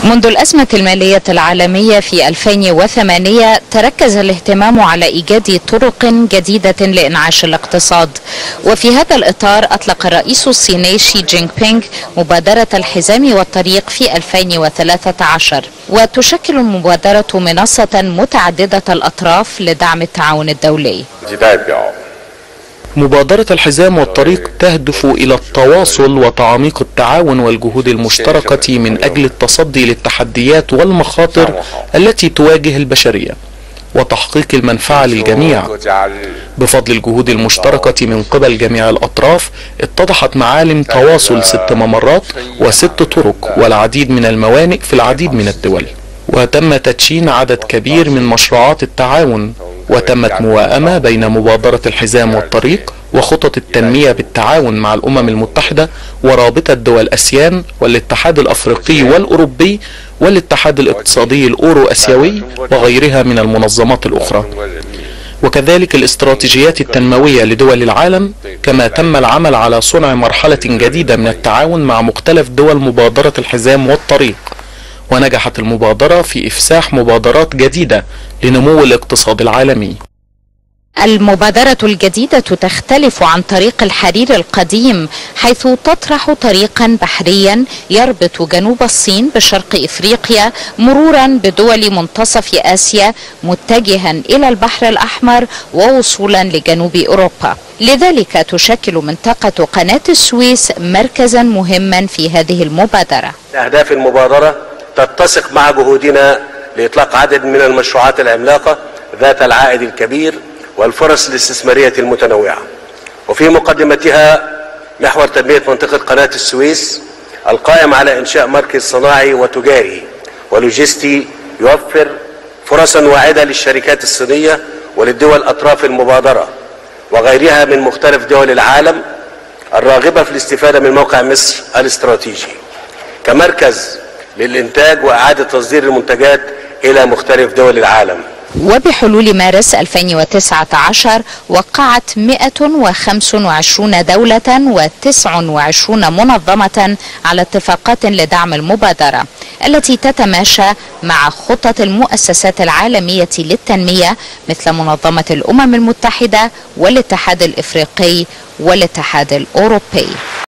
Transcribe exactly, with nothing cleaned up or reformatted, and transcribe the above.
منذ الأزمة المالية العالمية في ألفين وثمانية تركز الاهتمام على إيجاد طرق جديدة لإنعاش الاقتصاد، وفي هذا الإطار أطلق الرئيس الصيني شي جين بينغ مبادرة الحزام والطريق في ألفين وثلاثة عشر، وتشكل المبادرة منصة متعددة الأطراف لدعم التعاون الدولي. مبادرة الحزام والطريق تهدف إلى التواصل وتعميق التعاون والجهود المشتركة من أجل التصدي للتحديات والمخاطر التي تواجه البشرية وتحقيق المنفعة للجميع. بفضل الجهود المشتركة من قبل جميع الأطراف اتضحت معالم تواصل ست ممرات وست طرق والعديد من الموانئ في العديد من الدول، وتم تدشين عدد كبير من مشروعات التعاون، وتمت موائمة بين مبادرة الحزام والطريق وخطط التنمية بالتعاون مع الأمم المتحدة ورابطة دول أسيان والاتحاد الأفريقي والأوروبي والاتحاد الاقتصادي الأورو أسيوي وغيرها من المنظمات الأخرى، وكذلك الاستراتيجيات التنموية لدول العالم. كما تم العمل على صنع مرحلة جديدة من التعاون مع مختلف دول مبادرة الحزام والطريق، ونجحت المبادرة في إفساح مبادرات جديدة لنمو الاقتصاد العالمي. المبادرة الجديدة تختلف عن طريق الحرير القديم، حيث تطرح طريقا بحريا يربط جنوب الصين بشرق إفريقيا مرورا بدول منتصف آسيا متجها إلى البحر الأحمر ووصولا لجنوب أوروبا. لذلك تشكل منطقة قناة السويس مركزا مهما في هذه المبادرة. أهداف المبادرة تتسق مع جهودنا لإطلاق عدد من المشروعات العملاقة ذات العائد الكبير والفرص الاستثمارية المتنوعة، وفي مقدمتها محور تنمية منطقة قناة السويس القائم على إنشاء مركز صناعي وتجاري ولوجستي يوفر فرصا واعدة للشركات الصينية وللدول أطراف المبادرة وغيرها من مختلف دول العالم الراغبة في الاستفادة من موقع مصر الاستراتيجي كمركز للإنتاج وإعادة تصدير المنتجات إلى مختلف دول العالم. وبحلول مارس ألفين وتسعة عشر وقعت مئة وخمسة وعشرين دولة وتسعة وعشرين منظمة على اتفاقات لدعم المبادرة التي تتماشى مع خطط المؤسسات العالمية للتنمية مثل منظمة الأمم المتحدة والاتحاد الإفريقي والاتحاد الأوروبي.